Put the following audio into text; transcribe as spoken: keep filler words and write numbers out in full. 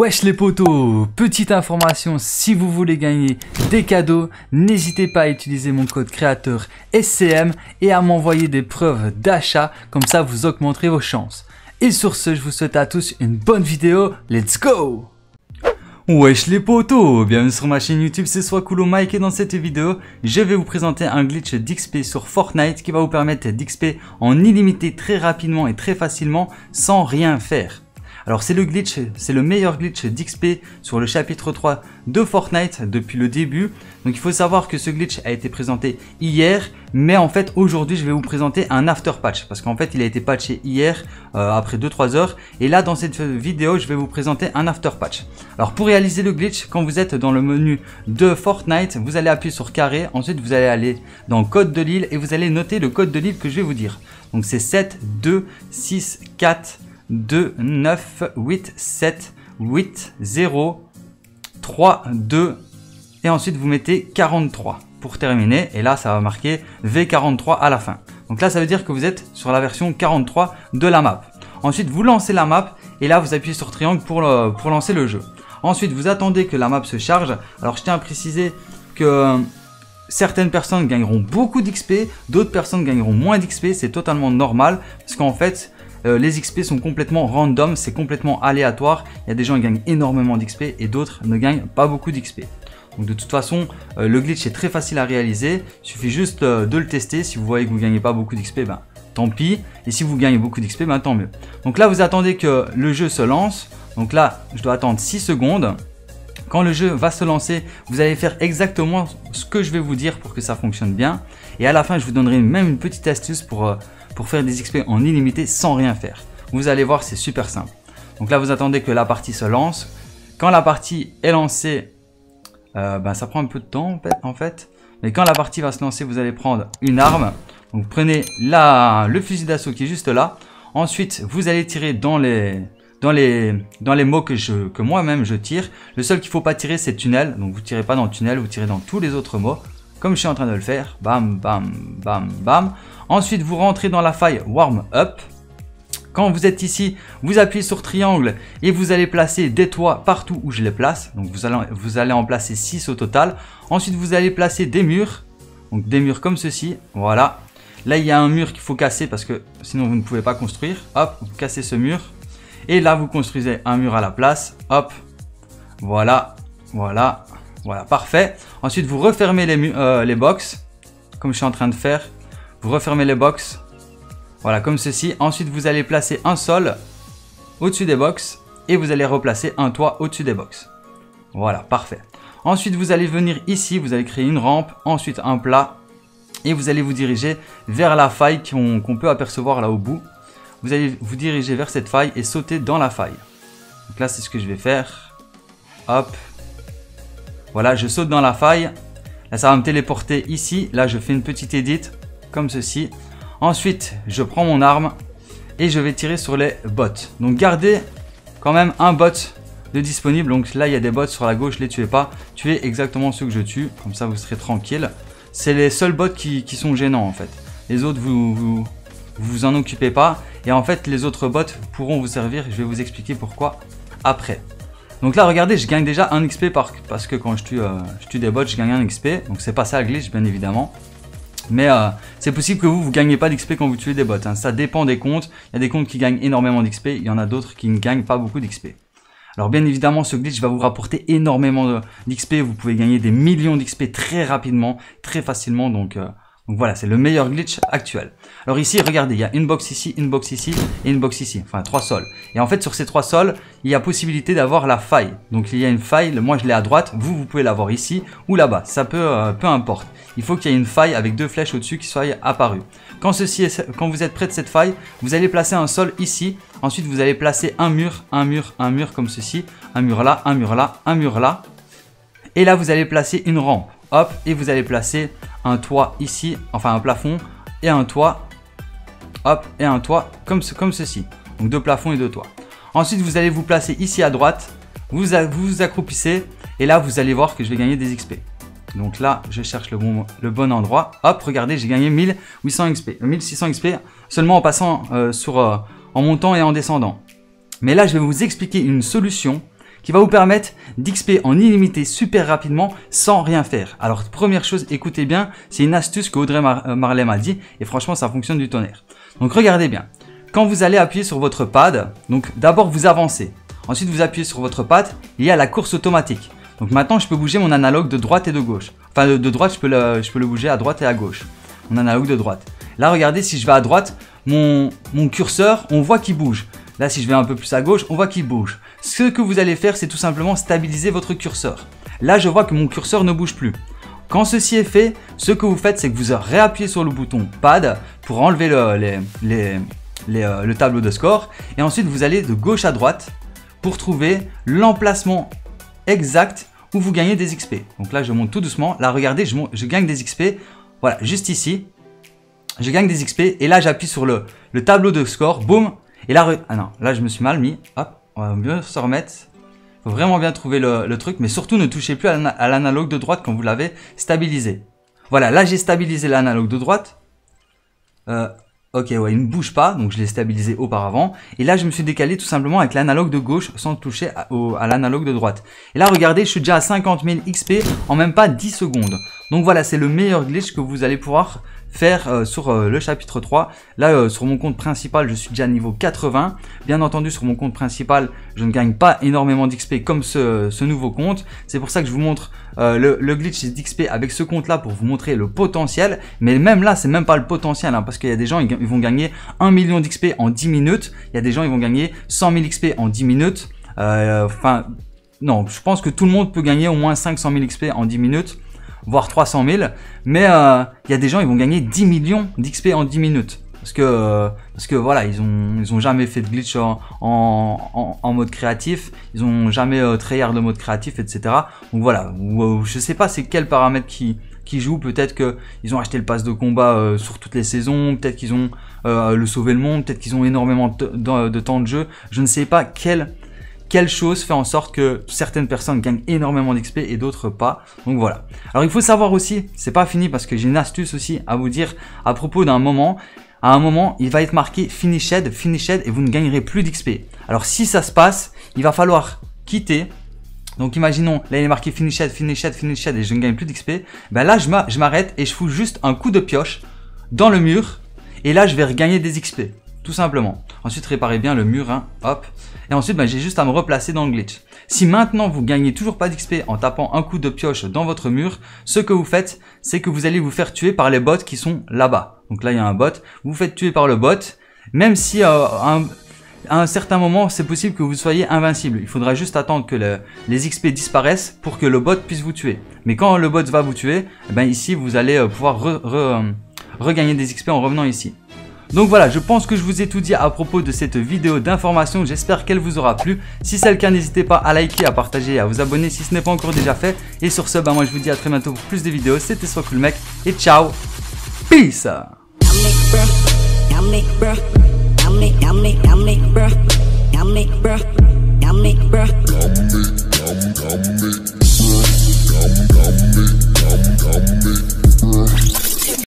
Wesh les potos, petite information, si vous voulez gagner des cadeaux, n'hésitez pas à utiliser mon code créateur S C M et à m'envoyer des preuves d'achat, comme ça vous augmenterez vos chances. Et sur ce, je vous souhaite à tous une bonne vidéo, let's go! Wesh les potos, bienvenue sur ma chaîne YouTube, c'est Swakulo Mike et dans cette vidéo, je vais vous présenter un glitch d'X P sur Fortnite qui va vous permettre d'X P en illimité très rapidement et très facilement sans rien faire. Alors c'est le glitch, c'est le meilleur glitch d'X P sur le chapitre trois de Fortnite depuis le début. Donc il faut savoir que ce glitch a été présenté hier, mais en fait aujourd'hui je vais vous présenter un after patch parce qu'en fait il a été patché hier euh, après deux trois heures. Et là dans cette vidéo je vais vous présenter un after patch. Alors pour réaliser le glitch, quand vous êtes dans le menu de Fortnite, vous allez appuyer sur carré, ensuite vous allez aller dans code de l'île et vous allez noter le code de l'île que je vais vous dire. Donc c'est sept deux six quatre deux neuf huit sept huit zéro trois deux et ensuite vous mettez quarante-trois pour terminer et là ça va marquer V quarante-trois à la fin. Donc là ça veut dire que vous êtes sur la version quarante-trois de la map. Ensuite vous lancez la map et là vous appuyez sur triangle pour, le, pour lancer le jeu. Ensuite vous attendez que la map se charge. Alors je tiens à préciser que certaines personnes gagneront beaucoup d'X P, d'autres personnes gagneront moins d'X P, c'est totalement normal parce qu'en fait Euh, les X P sont complètement random, c'est complètement aléatoire. Il y a des gens qui gagnent énormément d'X P et d'autres ne gagnent pas beaucoup d'X P. Donc de toute façon, euh, le glitch est très facile à réaliser. Il suffit juste euh, de le tester. Si vous voyez que vous ne gagnez pas beaucoup d'X P, ben, tant pis. Et si vous gagnez beaucoup d'X P, ben, tant mieux. Donc là, vous attendez que le jeu se lance. Donc là, je dois attendre six secondes. Quand le jeu va se lancer, vous allez faire exactement ce que je vais vous dire pour que ça fonctionne bien. Et à la fin, je vous donnerai même une petite astuce pour... Euh, pour faire des X P en illimité sans rien faire. Vous allez voir, c'est super simple. Donc là, vous attendez que la partie se lance. Quand la partie est lancée, euh, ben, ça prend un peu de temps en fait. Mais quand la partie va se lancer, vous allez prendre une arme. Donc vous prenez la, le fusil d'assaut qui est juste là. Ensuite, vous allez tirer dans les, dans les, dans les mots que, je, que moi-même je tire. Le seul qu'il ne faut pas tirer, c'est tunnel. Donc vous ne tirez pas dans tunnel, vous tirez dans tous les autres mots. Comme je suis en train de le faire, bam, bam, bam, bam. Ensuite, vous rentrez dans la faille Warm Up. Quand vous êtes ici, vous appuyez sur triangle et vous allez placer des toits partout où je les place. Donc, vous allez, vous allez en placer six au total. Ensuite, vous allez placer des murs. Donc, des murs comme ceci. Voilà. Là, il y a un mur qu'il faut casser parce que sinon, vous ne pouvez pas construire. Hop, vous cassez ce mur. Et là, vous construisez un mur à la place. Hop. Voilà. Voilà. Voilà, parfait. Ensuite, vous refermez les, euh, les box, comme je suis en train de faire. Vous refermez les box, voilà, comme ceci. Ensuite, vous allez placer un sol au-dessus des box et vous allez replacer un toit au-dessus des box. Voilà, parfait. Ensuite, vous allez venir ici, vous allez créer une rampe, ensuite un plat et vous allez vous diriger vers la faille qu'on qu'on peut apercevoir là au bout. Vous allez vous diriger vers cette faille et sauter dans la faille. Donc là, c'est ce que je vais faire. Hop. Voilà, je saute dans la faille. Là, ça va me téléporter ici. Là, je fais une petite edit comme ceci. Ensuite, je prends mon arme et je vais tirer sur les bots. Donc, gardez quand même un bot de disponible. Donc là, il y a des bots sur la gauche. Ne les tuez pas. Tuez exactement ceux que je tue. Comme ça, vous serez tranquille. C'est les seuls bots qui, qui sont gênants en fait. Les autres, vous vous, vous en occupez pas. Et en fait, les autres bots pourront vous servir. Je vais vous expliquer pourquoi après. Donc là, regardez, je gagne déjà un X P par, parce que quand je tue, euh, je tue des bots, je gagne un X P. Donc c'est pas ça le glitch, bien évidemment. Mais euh, c'est possible que vous, vous gagnez pas d'X P quand vous tuez des bots. Hein. Ça dépend des comptes. Il y a des comptes qui gagnent énormément d'X P. Il y en a d'autres qui ne gagnent pas beaucoup d'X P. Alors bien évidemment, ce glitch va vous rapporter énormément d'X P. Vous pouvez gagner des millions d'X P très rapidement, très facilement. Donc... Euh, Donc voilà, c'est le meilleur glitch actuel. Alors ici, regardez, il y a une box ici, une box ici et une box ici. Enfin, trois sols. Et en fait, sur ces trois sols, il y a possibilité d'avoir la faille. Donc il y a une faille, moi je l'ai à droite, vous, vous pouvez l'avoir ici ou là-bas. Ça peut, euh, peu importe. Il faut qu'il y ait une faille avec deux flèches au-dessus qui soient apparues. Quand, ceci est, quand vous êtes près de cette faille, vous allez placer un sol ici. Ensuite, vous allez placer un mur, un mur, un mur comme ceci. Un mur là, un mur là, un mur là. Et là, vous allez placer une rampe. Hop, et vous allez placer un toit ici, enfin un plafond et un toit, hop, et un toit comme, ce, comme ceci. Donc deux plafonds et deux toits. Ensuite, vous allez vous placer ici à droite, vous vous, vous accroupissez et là, vous allez voir que je vais gagner des X P. Donc là, je cherche le bon, le bon endroit. Hop, regardez, j'ai gagné mille huit cents X P, mille six cents X P seulement en passant euh, sur, euh, en montant et en descendant. Mais là, je vais vous expliquer une solution qui va vous permettre d'X P en illimité super rapidement sans rien faire. Alors première chose, écoutez bien, c'est une astuce que Audrey Mar euh, Marley m'a dit et franchement ça fonctionne du tonnerre. Donc regardez bien, quand vous allez appuyer sur votre pad, donc d'abord vous avancez, ensuite vous appuyez sur votre pad, il y a la course automatique. Donc maintenant je peux bouger mon analogue de droite et de gauche. Enfin de, de droite je peux, le, je peux le bouger à droite et à gauche, mon analogue de droite. Là regardez, si je vais à droite, mon, mon curseur on voit qu'il bouge. Là, si je vais un peu plus à gauche, on voit qu'il bouge. Ce que vous allez faire, c'est tout simplement stabiliser votre curseur. Là, je vois que mon curseur ne bouge plus. Quand ceci est fait, ce que vous faites, c'est que vous réappuyez sur le bouton pad pour enlever le, les, les, les, euh, le tableau de score. Et ensuite, vous allez de gauche à droite pour trouver l'emplacement exact où vous gagnez des X P. Donc là, je monte tout doucement. Là, regardez, je, monte, je gagne des X P. Voilà, juste ici. Je gagne des X P. Et là, j'appuie sur le, le tableau de score. Boum. Et là, ah non, là je me suis mal mis. Hop, on va bien se remettre. Faut vraiment bien trouver le, le truc, mais surtout ne touchez plus à l'analogue de droite quand vous l'avez stabilisé. Voilà, là j'ai stabilisé l'analogue de droite. Euh, ok, ouais, il ne bouge pas, donc je l'ai stabilisé auparavant. Et là je me suis décalé tout simplement avec l'analogue de gauche sans toucher à, à l'analogue de droite. Et là regardez, je suis déjà à cinquante mille X P en même pas dix secondes. Donc voilà, c'est le meilleur glitch que vous allez pouvoir faire euh, sur euh, le chapitre trois. Là euh, sur mon compte principal je suis déjà niveau quatre-vingts. Bien entendu sur mon compte principal je ne gagne pas énormément d'X P comme ce, ce nouveau compte. C'est pour ça que je vous montre euh, le, le glitch d'X P avec ce compte là pour vous montrer le potentiel. Mais même là c'est même pas le potentiel hein, parce qu'il y a des gens ils, ils vont gagner un million d'X P en dix minutes. Il y a des gens ils vont gagner cent mille X P en dix minutes. Enfin euh, non, je pense que tout le monde peut gagner au moins cinq cent mille X P en dix minutes. Voire trois cent mille, mais il euh, y a des gens ils vont gagner dix millions d'X P en dix minutes parce que euh, parce que voilà ils ont ils ont jamais fait de glitch en, en, en, en mode créatif, ils ont jamais euh, tryhard le mode créatif, etc. Donc voilà, ou, euh, je sais pas c'est quel paramètre qui qui joue, peut-être que ils ont acheté le pass de combat euh, sur toutes les saisons, peut-être qu'ils ont euh, le sauver le monde, peut-être qu'ils ont énormément de, de, de temps de jeu, je ne sais pas quel Quelle chose fait en sorte que certaines personnes gagnent énormément d'X P et d'autres pas. Donc voilà. Alors il faut savoir aussi, c'est pas fini parce que j'ai une astuce aussi à vous dire à propos d'un moment. À un moment, il va être marqué Finished, Finished et vous ne gagnerez plus d'X P. Alors si ça se passe, il va falloir quitter. Donc imaginons, là il est marqué Finished, Finished, Finished et je ne gagne plus d'X P. Ben là je m'arrête et je fous juste un coup de pioche dans le mur et là je vais regagner des X P. Tout simplement. Ensuite, réparez bien le mur, hein, hop. Et ensuite, ben, j'ai juste à me replacer dans le glitch. Si maintenant, vous gagnez toujours pas d'X P en tapant un coup de pioche dans votre mur, ce que vous faites, c'est que vous allez vous faire tuer par les bots qui sont là-bas. Donc là, il y a un bot. Vous vous faites tuer par le bot, même si euh, un, à un certain moment, c'est possible que vous soyez invincible. Il faudra juste attendre que le, les X P disparaissent pour que le bot puisse vous tuer. Mais quand le bot va vous tuer, eh ben, ici, vous allez euh, pouvoir re, re, euh, regagner des X P en revenant ici. Donc voilà, je pense que je vous ai tout dit à propos de cette vidéo d'information. J'espère qu'elle vous aura plu. Si c'est le cas, n'hésitez pas à liker, à partager et à vous abonner si ce n'est pas encore déjà fait. Et sur ce, bah moi je vous dis à très bientôt pour plus de vidéos. C'était SoisCoolMec et ciao. Peace.